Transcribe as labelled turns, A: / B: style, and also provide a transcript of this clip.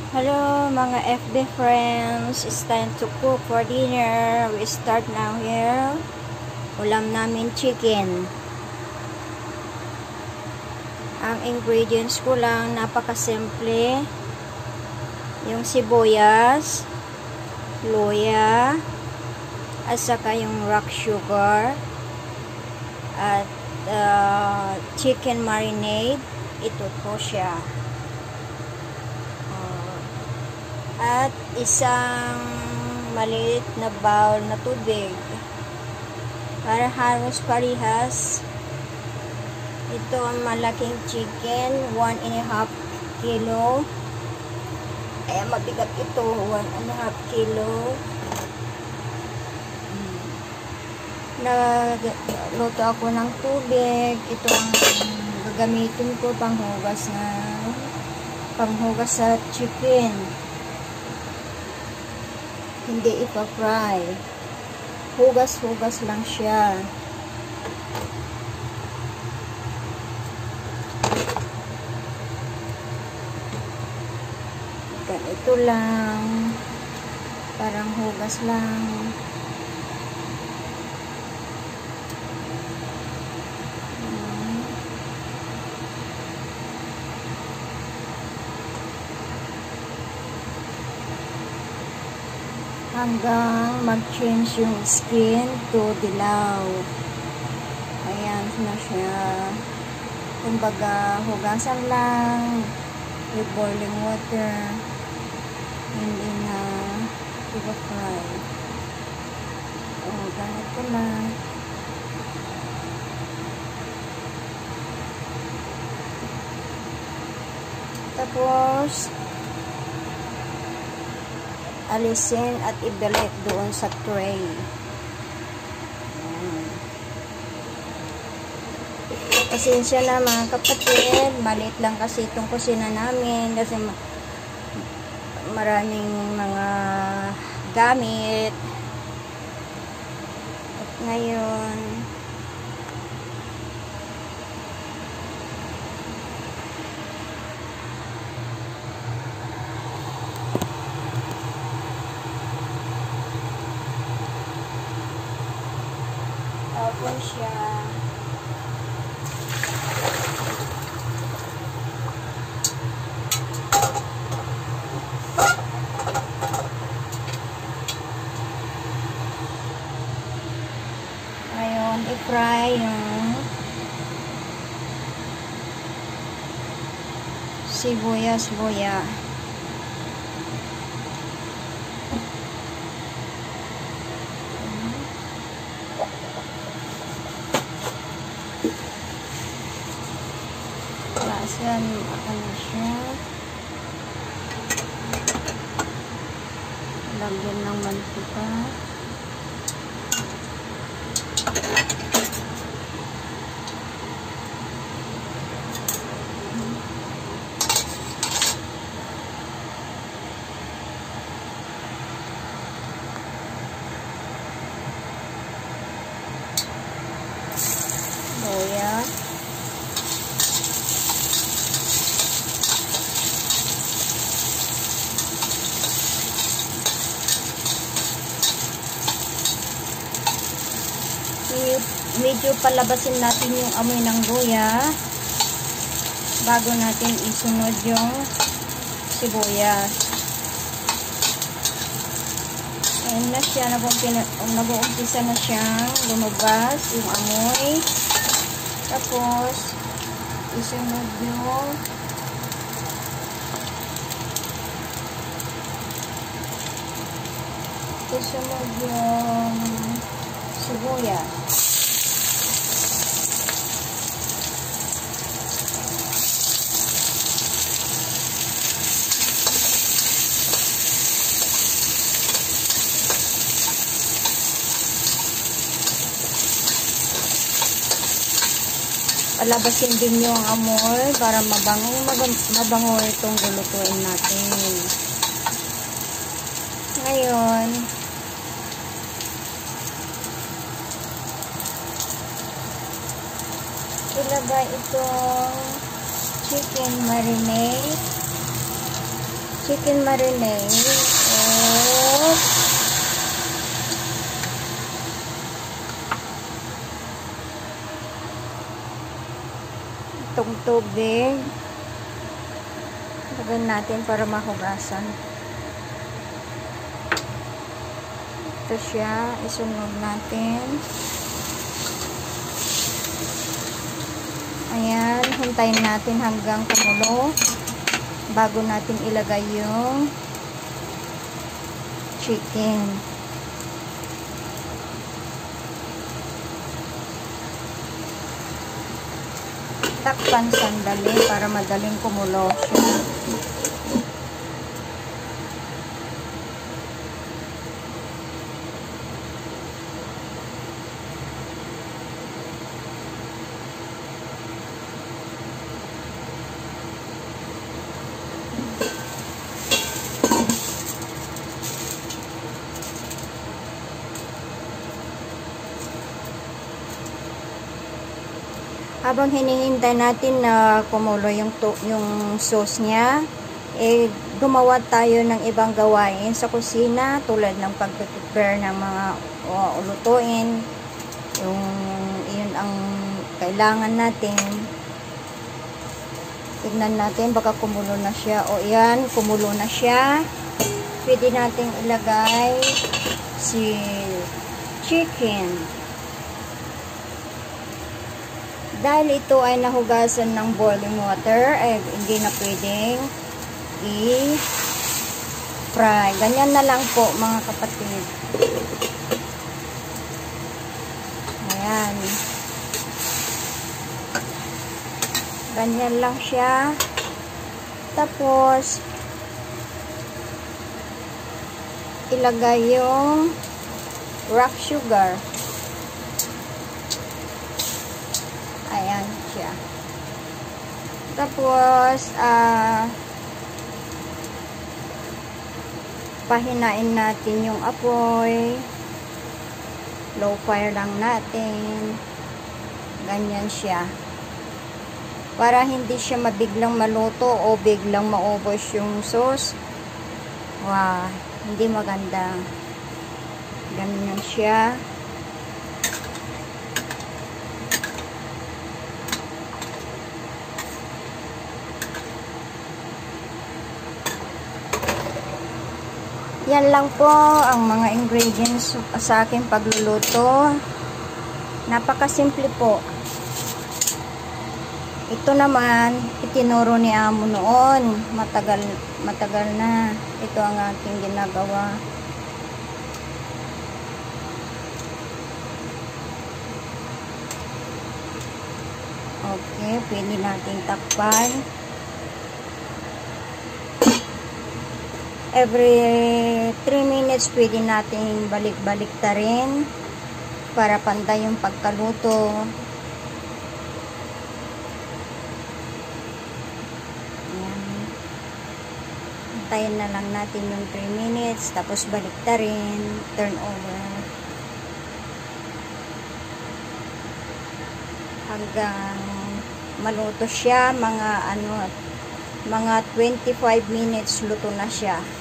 A: Hello mga FB friends, it's time to cook for dinner. We start now here. Ulam namin chicken. Ang ingredients ko lang, napakasimple. Yung sibuyas, luya, at saka yung rock sugar, at chicken marinade. Ito po siya. At isang maliit na bowl na tubig para halos parehas. Ito ang malaking chicken, 1.5 kilo. Kaya mabigat ito, 1.5 kilo. Nagluto ako ng tubig. Ito ang gagamitin ko panghugas sa chicken. Hindi ipa-fry. Hugas-hugas lang siya. Ito lang. Parang hugas lang. Hanggang mag-change yung skin to dilaw. Ayan na siya. Kumbaga, hugasan lang with boiling water. Hindi na ipa-fry. Ganito lang. Tapos, alisin at ibalik doon sa tray. Pasensya na mga kapatid, maliit lang kasi itong kusina namin kasi maraming mga gamit. At ngayon, tapos siya ngayon i-fry yung sibuyas-buya. Yan, ano siya. Lagyan ng mantika. Luya. Medyo palabasin natin yung amoy ng luya bago natin isunod yung sibuyas. Ayan na siya, nag-uumpisa na siyang lumabas yung amoy. Tapos isunod yung sibuyas. Palabasin din yung amoy para mabango itong lulutuin natin. Ngayon, ilagay itong chicken marinade. chicken marinade. Oh. Itong tubig. Lagyan natin para mahugasan. Ito siya. Isunog natin. Ayan. Hintayin natin hanggang kumulo bago natin ilagay yung chicken. Takpan sandali para madaling kumulo siya. Habang hinihintay natin na kumulo yung sauce niya, gumawa tayo ng ibang gawain sa kusina tulad ng pag-prepare ng mga ulutuin. Yun ang kailangan natin. Tignan natin, baka kumulo na siya. O yan, kumulo na siya. Pwede natin ilagay si chicken. Dahil ito ay nahugasan ng boiling water, ay hindi na pwedeng i-fry. Ganyan na lang po mga kapatid. Ayan. Ganyan lang siya. Tapos, ilagay yung rock sugar. Ayan siya. Tapos, pahinain natin yung apoy. Low fire lang natin. Ganyan siya. Para hindi siya mabiglang maluto o biglang maubos yung sauce. Wow, hindi maganda. Ganyan siya. Yan lang po ang mga ingredients sa aking pagluluto. Napakasimple po. Ito naman, itinuro ni Amo noon. Matagal na. Ito ang aking ginagawa. Okay, pwede nating takpan. Every 3 minutes pwede natin balik-balik ta rin para pantay yung pagkaluto. Ayan. Antayin na lang natin yung 3 minutes tapos balik ta rin, turn over hanggang maluto siya. Mga 25 minutes luto na siya.